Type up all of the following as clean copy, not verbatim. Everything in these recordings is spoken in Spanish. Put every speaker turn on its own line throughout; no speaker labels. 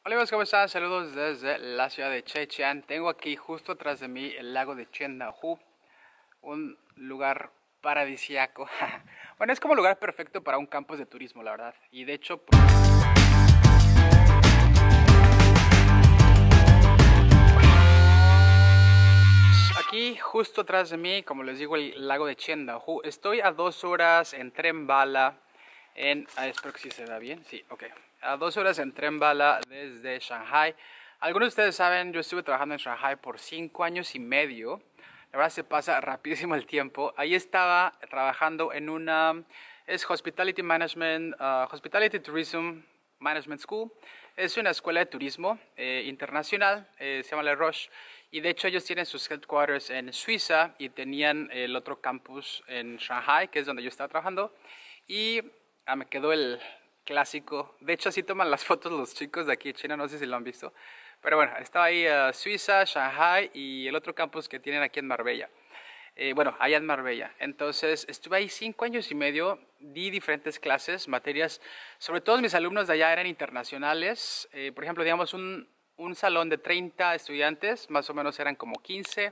Hola amigos, ¿cómo están? Saludos desde la ciudad de Zhejiang. Tengo aquí justo atrás de mí el lago de Chendahu, un lugar paradisíaco. Bueno, es como lugar perfecto para un campus de turismo, la verdad. Y de hecho, aquí justo atrás de mí, como les digo, el lago de Chendahu. Estoy a 2 horas en tren bala espero que sí se vea bien, sí, ok. A 2 horas en tren bala desde Shanghai. Algunos de ustedes saben, yo estuve trabajando en Shanghai por 5 años y medio. La verdad se pasa rapidísimo el tiempo. Ahí estaba trabajando en es Hospitality Management, Hospitality Tourism Management School. Es una escuela de turismo internacional, se llama Le Roche. Y de hecho ellos tienen sus headquarters en Suiza y tenían el otro campus en Shanghai, que es donde yo estaba trabajando. Y me quedó el clásico. De hecho, así toman las fotos los chicos de aquí de China, no sé si lo han visto. Pero bueno, estaba ahí Suiza, Shanghai y el otro campus que tienen aquí en Marbella. Bueno, allá en Marbella. Entonces, estuve ahí 5 años y medio, di diferentes clases, materias. Sobre todo mis alumnos de allá eran internacionales. Por ejemplo, digamos, un salón de 30 estudiantes, más o menos eran como 15.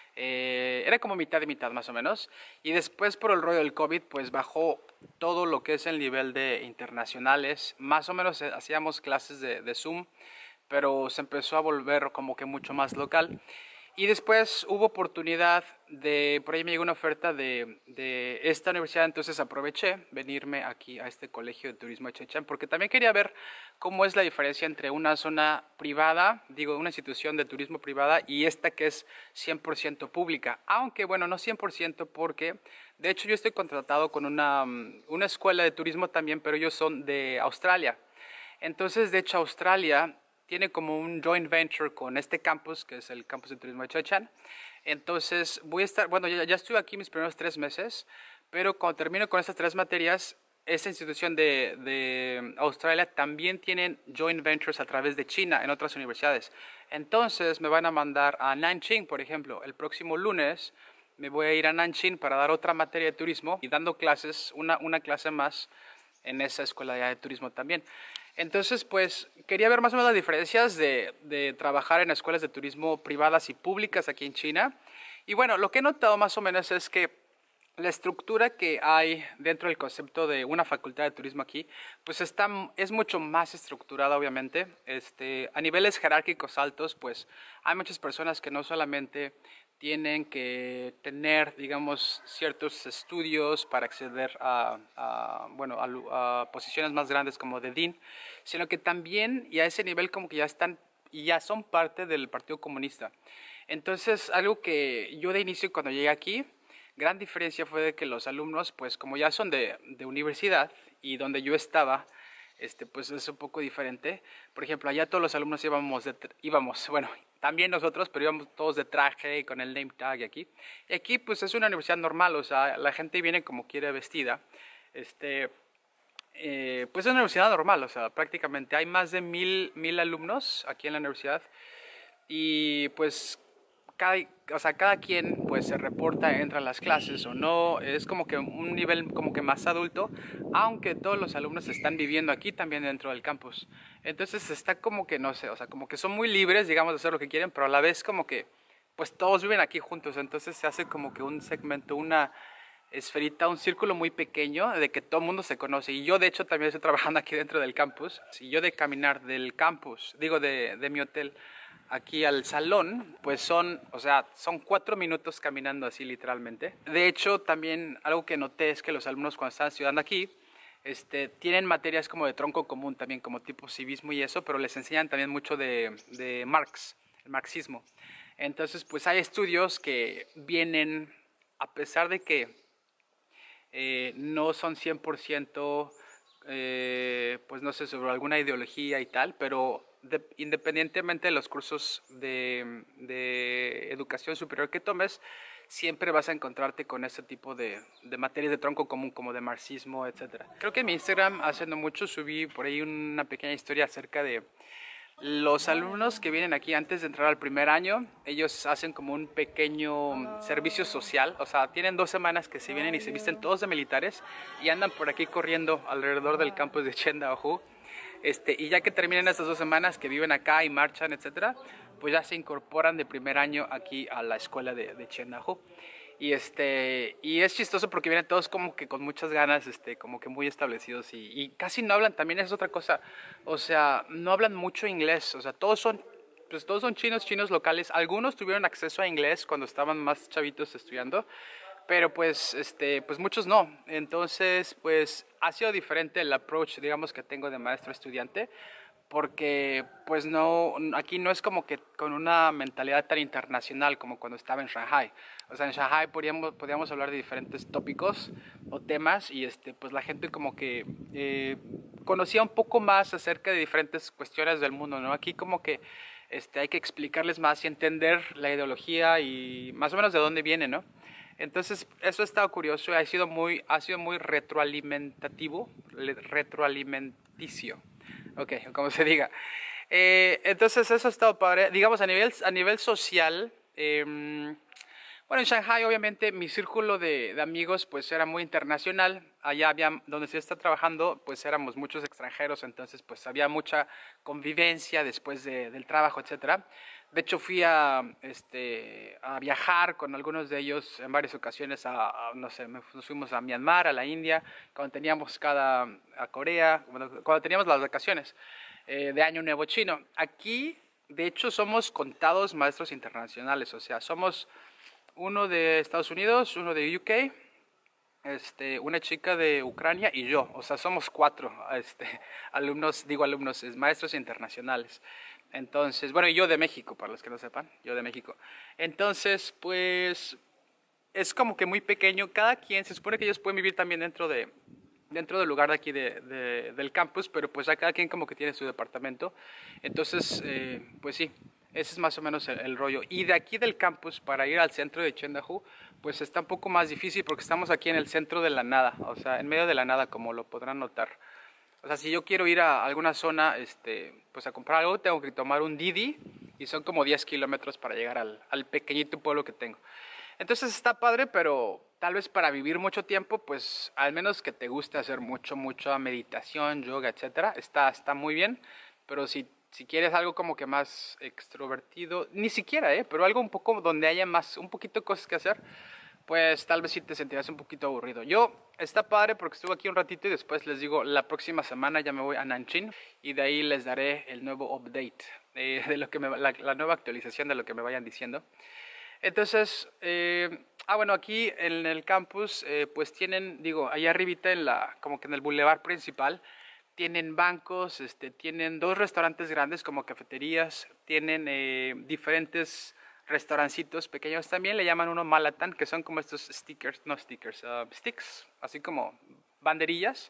Era como mitad y mitad más o menos. Y después por el rollo del COVID pues bajó todo lo que es el nivel de internacionales. Más o menos hacíamos clases de Zoom, pero se empezó a volver como que mucho más local. Y después hubo oportunidad por ahí me llegó una oferta de esta universidad, entonces aproveché venirme aquí a este colegio de turismo de Zhejiang, porque también quería ver cómo es la diferencia entre una zona privada, digo, una institución de turismo privada y esta que es 100% pública. Aunque, bueno, no 100% porque, de hecho, yo estoy contratado con una escuela de turismo también, pero ellos son de Australia. Entonces, de hecho, Australia tiene como un joint venture con este campus, que es el campus de turismo de Zhejiang. Entonces voy a estar, bueno, ya estuve aquí mis primeros 3 meses, pero cuando termino con estas 3 materias, esta institución de Australia también tienen joint ventures a través de China en otras universidades. Entonces me van a mandar a Nanjing, por ejemplo, el próximo lunes. Me voy a ir a Nanjing para dar otra materia de turismo y dando clases, una clase más en esa escuela de turismo también. Entonces, pues, quería ver más o menos las diferencias de trabajar en escuelas de turismo privadas y públicas aquí en China. Y bueno, lo que he notado más o menos es que la estructura que hay dentro del concepto de una facultad de turismo aquí, pues es mucho más estructurada, obviamente. A niveles jerárquicos altos, pues, hay muchas personas que no solamente tienen que tener, digamos, ciertos estudios para acceder bueno, a posiciones más grandes como de Dean, sino que también y a ese nivel como que ya están y ya son parte del Partido Comunista. Entonces, algo que yo de inicio cuando llegué aquí, gran diferencia fue de que los alumnos, pues como ya son de universidad y donde yo estaba, pues es un poco diferente. Por ejemplo, allá todos los alumnos íbamos, bueno, también nosotros, pero íbamos todos de traje y con el name tag aquí. Y aquí pues es una universidad normal, o sea, la gente viene como quiere vestida. Pues es una universidad normal, o sea, prácticamente hay más de mil alumnos aquí en la universidad y pues cada quien pues se reporta, entra a las clases o no, es como que un nivel como que más adulto, aunque todos los alumnos están viviendo aquí también dentro del campus. Entonces está como que no sé, o sea, como que son muy libres, digamos, de hacer lo que quieren, pero a la vez como que pues todos viven aquí juntos, entonces se hace como que un segmento, una esferita, un círculo muy pequeño de que todo el mundo se conoce. Y yo de hecho también estoy trabajando aquí dentro del campus. Si yo de caminar del campus, digo de mi hotel, aquí al salón, pues o sea, son 4 minutos caminando así literalmente. De hecho, también algo que noté es que los alumnos cuando están estudiando aquí, tienen materias como de tronco común también, como tipo civismo y eso, pero les enseñan también mucho de Marx, el marxismo. Entonces, pues hay estudios que vienen, a pesar de que no son 100%, pues no sé, sobre alguna ideología y tal, pero independientemente de los cursos de educación superior que tomes, siempre vas a encontrarte con este tipo de materias de tronco común, como de marxismo, etc. Creo que en mi Instagram, hace no mucho, subí por ahí una pequeña historia acerca de los alumnos que vienen aquí antes de entrar al primer año. Ellos hacen como un pequeño servicio social, o sea, tienen 2 semanas que se vienen y se visten todos de militares y andan por aquí corriendo alrededor del campus de Chendahu. Y ya que terminan estas 2 semanas que viven acá y marchan, etcétera, pues ya se incorporan de primer año aquí a la escuela de Chendahu. Y es chistoso porque vienen todos como que con muchas ganas, como que muy establecidos y casi no hablan, también es otra cosa, o sea, no hablan mucho inglés, o sea, todos son chinos locales, algunos tuvieron acceso a inglés cuando estaban más chavitos estudiando, pero pues muchos no. Entonces, pues ha sido diferente el approach, digamos, que tengo de maestro estudiante, porque pues no, aquí no es como que con una mentalidad tan internacional como cuando estaba en Shanghai. O sea, en Shanghai podíamos hablar de diferentes tópicos o temas y pues la gente como que conocía un poco más acerca de diferentes cuestiones del mundo, ¿no? Aquí como que hay que explicarles más y entender la ideología y más o menos de dónde viene, ¿no? Entonces, eso ha estado curioso y ha sido muy retroalimenticio. Ok, como se diga. Entonces, eso ha estado padre. Digamos, a nivel social, bueno, en Shanghai, obviamente, mi círculo de amigos, pues, era muy internacional. Allá había, donde se está trabajando, pues, éramos muchos extranjeros, entonces, pues, había mucha convivencia después del trabajo, etcétera. De hecho, fui a viajar con algunos de ellos en varias ocasiones no sé, nos fuimos a Myanmar, a la India, cuando teníamos a Corea, cuando teníamos las vacaciones de Año Nuevo Chino. Aquí, de hecho, somos contados maestros internacionales, o sea, somos uno de Estados Unidos, uno de UK, una chica de Ucrania y yo, o sea, somos 4 alumnos, maestros internacionales. Entonces, bueno, y yo de México, para los que no sepan, yo de México. Entonces, pues, es como que muy pequeño, cada quien, se supone que ellos pueden vivir también dentro del lugar de aquí del campus, pero pues a cada quien como que tiene su departamento. Entonces, pues sí, ese es más o menos el rollo. Y de aquí del campus para ir al centro de Chendahu, pues está un poco más difícil porque estamos aquí en el centro de la nada, o sea, en medio de la nada, como lo podrán notar. O sea, si yo quiero ir a alguna zona, pues a comprar algo, tengo que tomar un Didi y son como 10 kilómetros para llegar al pequeñito pueblo que tengo. Entonces está padre, pero tal vez para vivir mucho tiempo, pues al menos que te guste hacer mucha meditación, yoga, etcétera, está muy bien. Pero si quieres algo como que más extrovertido, ni siquiera, pero algo un poco donde haya un poquito cosas que hacer, pues tal vez sí te sentirás un poquito aburrido. Está padre porque estuve aquí un ratito y después les digo, la próxima semana ya me voy a Nanjing y de ahí les daré el nuevo update, de lo que la nueva actualización de lo que me vayan diciendo. Entonces, bueno, aquí en el campus, pues tienen, digo, allá arribita como que en el bulevar principal, tienen bancos, tienen 2 restaurantes grandes como cafeterías, tienen diferentes restaurancitos pequeños también, le llaman uno Malatan, que son como estos sticks, así como banderillas.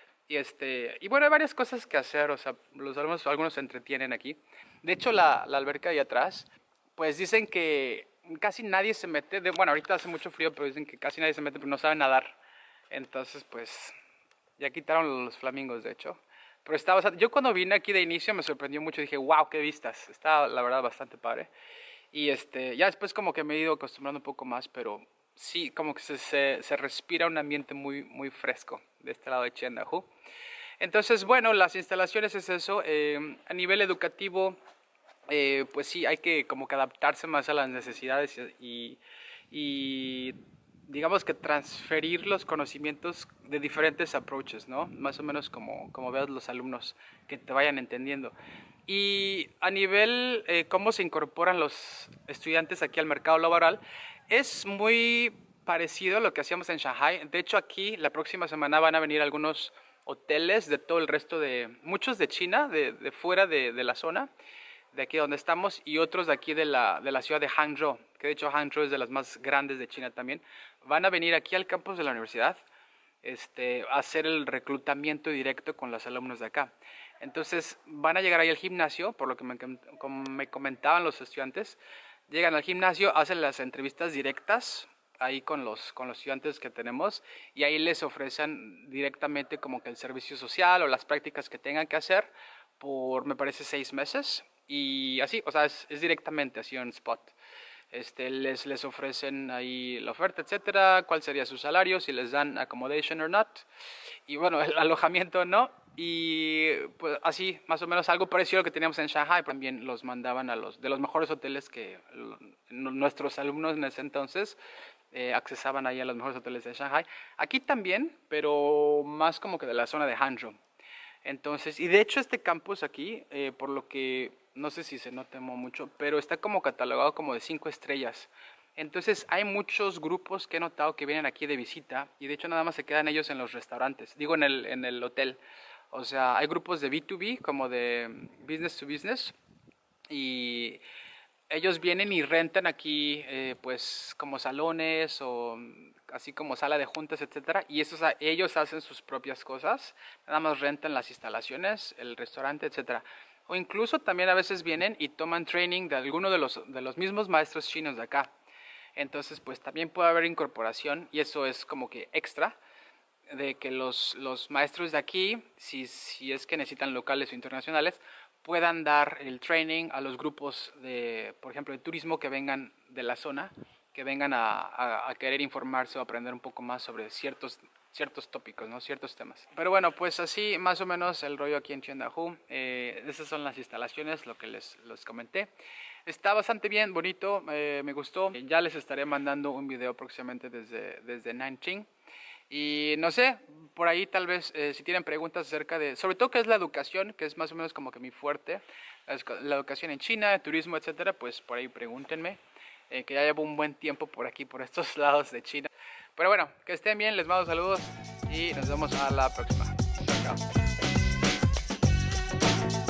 Y bueno, hay varias cosas que hacer, o sea, algunos se entretienen aquí. De hecho, la alberca de ahí atrás, pues dicen que casi nadie se mete, bueno, ahorita hace mucho frío, pero dicen que casi nadie se mete porque no saben nadar. Entonces, pues, ya quitaron los flamingos, de hecho. Pero yo cuando vine aquí de inicio me sorprendió mucho, dije, wow, qué vistas. Está, la verdad, bastante padre. Y ya después como que me he ido acostumbrando un poco más, pero sí, como que se respira un ambiente muy fresco de este lado de Chendahu. Entonces, bueno, las instalaciones es eso. A nivel educativo, pues sí, hay que como que adaptarse más a las necesidades y digamos que transferir los conocimientos de diferentes approaches, ¿no? Más o menos como veas los alumnos que te vayan entendiendo. Y a nivel cómo se incorporan los estudiantes aquí al mercado laboral, es muy parecido a lo que hacíamos en Shanghai. De hecho, aquí la próxima semana van a venir algunos hoteles de todo el resto muchos de China, de fuera de la zona, de aquí donde estamos, y otros de aquí de la ciudad de Hangzhou, que de hecho Hangzhou es de las más grandes de China también. Van a venir aquí al campus de la universidad a hacer el reclutamiento directo con los alumnos de acá. Entonces van a llegar ahí al gimnasio, por lo que como me comentaban los estudiantes, llegan al gimnasio, hacen las entrevistas directas ahí con los estudiantes que tenemos y ahí les ofrecen directamente como que el servicio social o las prácticas que tengan que hacer por, me parece, 6 meses y así, o sea, es directamente así en spot. Les ofrecen ahí la oferta, etcétera, cuál sería su salario, si les dan accommodation or not, y bueno, el alojamiento no, Y pues así, más o menos algo parecido a lo que teníamos en Shanghai. También los mandaban a los de los mejores hoteles que nuestros alumnos en ese entonces accesaban ahí a los mejores hoteles de Shanghai. Aquí también, pero más como que de la zona de Hangzhou. Entonces, y de hecho este campus aquí, por lo que no sé si se nota mucho, pero está como catalogado como de 5 estrellas. Entonces hay muchos grupos que he notado que vienen aquí de visita y de hecho nada más se quedan ellos en los restaurantes, digo en el hotel. O sea, hay grupos de B2B como de business to business y ellos vienen y rentan aquí pues como salones o así como sala de juntas, etcétera, y ellos hacen sus propias cosas, nada más rentan las instalaciones, el restaurante, etcétera. O incluso también a veces vienen y toman training de alguno de los mismos maestros chinos de acá. Entonces, pues también puede haber incorporación y eso es como que extra de que los maestros de aquí, si es que necesitan locales o internacionales, puedan dar el training a los grupos de, por ejemplo, de turismo que vengan de la zona, que vengan a querer informarse o aprender un poco más sobre ciertos tópicos, ¿no? Ciertos temas. Pero bueno, pues así más o menos el rollo aquí en Tiandahu. Esas son las instalaciones, lo que les comenté. Está bastante bien, bonito, me gustó. Ya les estaré mandando un video próximamente desde Nanjing. Y no sé, por ahí tal vez si tienen preguntas acerca de, sobre todo qué es la educación, que es más o menos como que mi fuerte, la educación en China, turismo, etcétera, pues por ahí pregúntenme, que ya llevo un buen tiempo por aquí, por estos lados de China. Pero bueno, que estén bien, les mando saludos y nos vemos a la próxima. Chao, chao.